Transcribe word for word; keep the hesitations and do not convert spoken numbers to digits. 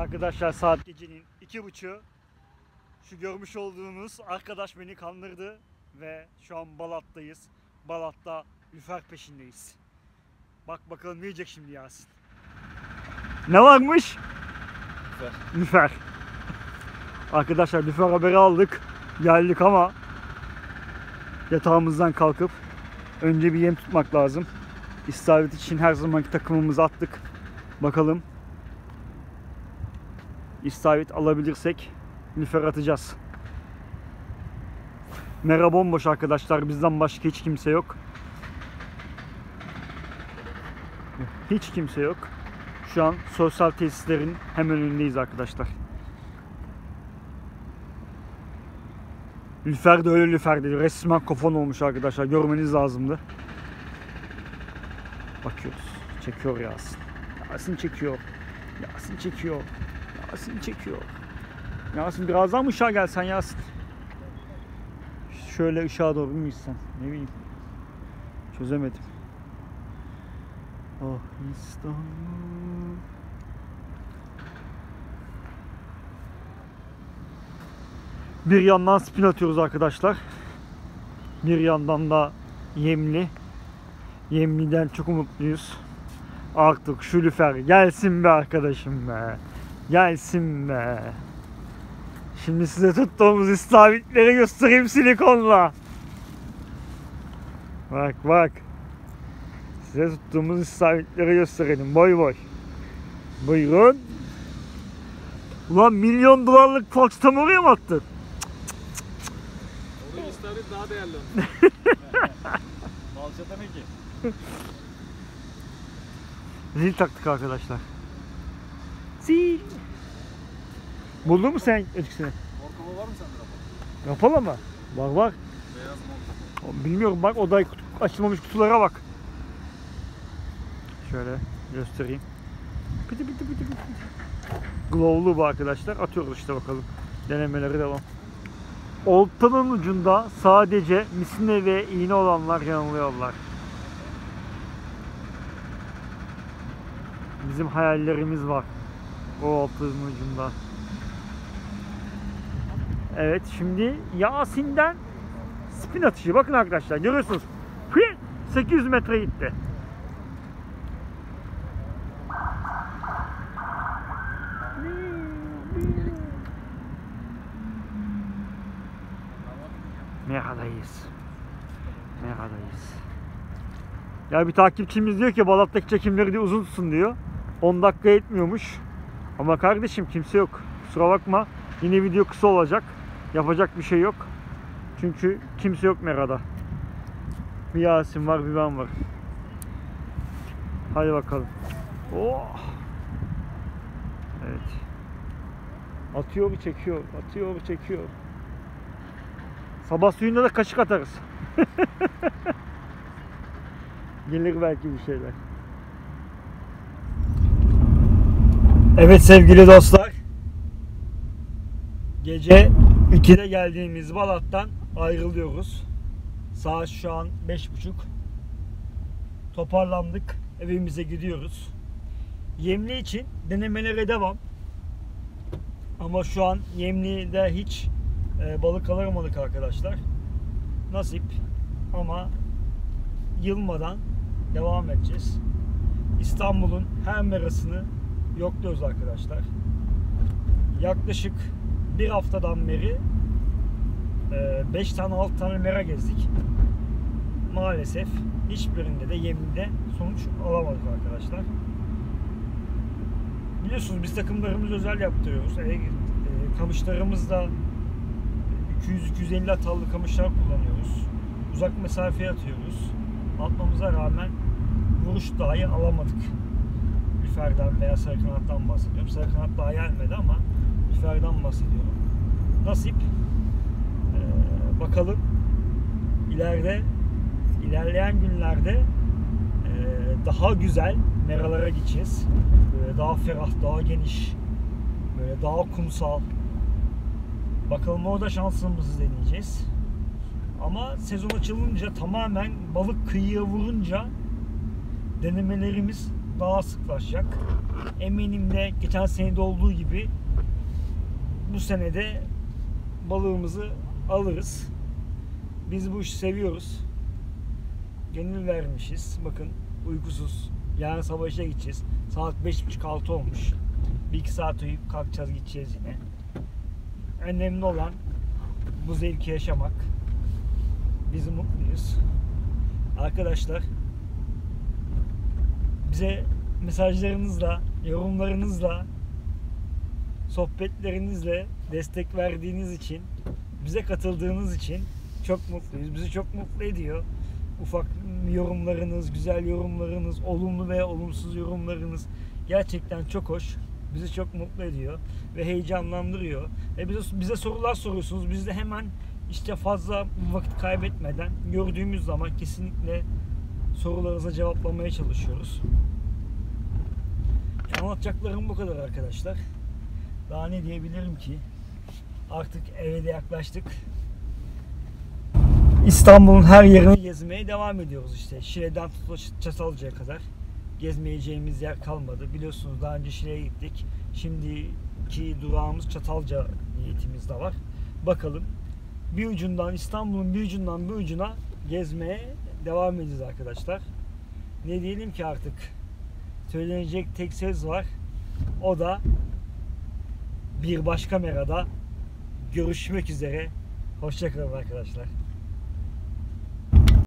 Arkadaşlar saat gecenin iki buçuğu. Şu görmüş olduğunuz arkadaş beni kandırdı ve şu an Balat'tayız. Balat'ta lüfer peşindeyiz. Bak bakalım ne yiyecek şimdi Yasin. Ne varmış? Lüfer. Lüfer. Arkadaşlar lüfer haberi aldık. Geldik ama yatağımızdan kalkıp önce bir yem tutmak lazım. İstavrit için her zamanki takımımızı attık. Bakalım İstavrit alabilirsek lüfer atacağız. Mera bomboş arkadaşlar. Bizden başka hiç kimse yok. Hiç kimse yok. Şu an sosyal tesislerin hemen önündeyiz arkadaşlar. Lüfer de öyle lüfer değil. Resmen kafan olmuş arkadaşlar. Görmeniz lazımdı. Bakıyoruz. Çekiyor Yasin. Yasin çekiyor. Yasin çekiyor. Yasin çekiyor. Yasin biraz daha mı ışığa gelsen Yasin? Şöyle ışığa doğru mu gitsen? Ne bileyim. Çözemedim. Oh İstanbul. Bir yandan spin atıyoruz arkadaşlar. Bir yandan da yemli. Yemliden çok umutluyuz. Artık şu lüfer gelsin be arkadaşım be. Gelsin be. Şimdi size tuttuğumuz istavritleri göstereyim silikonla. Bak bak. Size tuttuğumuz istavritleri gösterelim boy boy. Buyurun. Ulan milyon dolarlık Fox'tan oraya mı attın? Orada istavrit daha değerli. Malçata ne ki? Zil taktık arkadaşlar. Zil. Buldun mu sen etkisini? Morkova var mı sende rapor? Yapalım mı? Bak bak. Beyaz morkova. Bilmiyorum bak oday açılmamış kutulara bak. Şöyle göstereyim. Pıtı pıtı pıtı pıtı. Glow'lu bu arkadaşlar. Atıyoruz işte bakalım. Denemeleri devam. Oltanın ucunda sadece misine ve iğne olanlar yanılıyorlar. Bizim hayallerimiz var. O oltanın ucunda. Evet şimdi Yasin'den spin atışı. Bakın arkadaşlar görüyorsunuz. sekiz yüz metre gitti. Merhadayız. Merhadayız. Ya bir takipçimiz diyor ki Balat'taki çekimleri de uzun tutsun diyor. on dakika etmiyormuş. Ama kardeşim kimse yok. Kusura bakma. Yine video kısa olacak. Yapacak bir şey yok. Çünkü kimse yok Mera'da. Bir Yasin var, bir ben var. Hadi bakalım. Oh. Evet. Atıyor, çekiyor. Atıyor, çekiyor. Sabah suyunda da kaşık atarız. Gelir belki bir şeyler. Evet sevgili dostlar. Gece ikide geldiğimiz Balat'tan ayrılıyoruz. Saat şu an beş buçuk. Toparlandık. Evimize gidiyoruz. Yemli için denemelere devam. Ama şu an Yemli'de hiç e, balık alamadık arkadaşlar. Nasip. Ama yılmadan devam edeceğiz. İstanbul'un her merasını yokluyoruz arkadaşlar. Yaklaşık bir haftadan beri beş tane altı tane mera gezdik. Maalesef hiçbirinde de Yemli'de sonuç alamadık arkadaşlar. Biliyorsunuz biz takımlarımızı özel yaptırıyoruz. E, e, kamışlarımız da iki yüz iki yüz elli atallı kamışlar kullanıyoruz. Uzak mesafeye atıyoruz. Atmamıza rağmen vuruş dahi alamadık. Lüferden veya sarı kanattan bahsediyorum. Sarı kanat daha gelmedi ama lüferden bahsediyorum. Nasip. Ee, bakalım ileride ilerleyen günlerde e, daha güzel meralara gideceğiz. Böyle daha ferah, daha geniş, böyle daha kumsal. Bakalım orada şansımızı deneyeceğiz. Ama sezon açılınca tamamen balık kıyıya vurunca denemelerimiz daha sıklaşacak. Eminim de geçen senede olduğu gibi bu senede balığımızı alırız. Biz bu işi seviyoruz. Gönül vermişiz. Bakın uykusuz. Yarın sabah işe gideceğiz. Saat beş buçuk altı olmuş. Bir iki saat uyuyup kalkacağız, gideceğiz yine. Önemli olan bu zevki yaşamak. Biz mutluyuz. Arkadaşlar, bize mesajlarınızla, yorumlarınızla, sohbetlerinizle destek verdiğiniz için, bize katıldığınız için çok mutluyuz. Bizi çok mutlu ediyor. Ufak yorumlarınız, güzel yorumlarınız, olumlu veya olumsuz yorumlarınız gerçekten çok hoş. Bizi çok mutlu ediyor ve heyecanlandırıyor. Ve bize, bize sorular soruyorsunuz. Biz de hemen işte fazla vakit kaybetmeden gördüğümüz zaman kesinlikle sorularınıza cevaplamaya çalışıyoruz. Anlatacaklarım bu kadar arkadaşlar. Daha ne diyebilirim ki? Artık eve de yaklaştık. İstanbul'un her yerini gezmeye devam ediyoruz işte. Şile'den tutup Çatalca'ya kadar gezmeyeceğimiz yer kalmadı. Biliyorsunuz daha önce Şile'ye gittik. Şimdiki durağımız Çatalca niyetimiz de var. Bakalım. Bir ucundan, İstanbul'un bir ucundan bir ucuna gezmeye devam edeceğiz arkadaşlar. Ne diyelim ki artık? Söylenecek tek söz var. O da bir başka merada görüşmek üzere. Hoşça kalın arkadaşlar.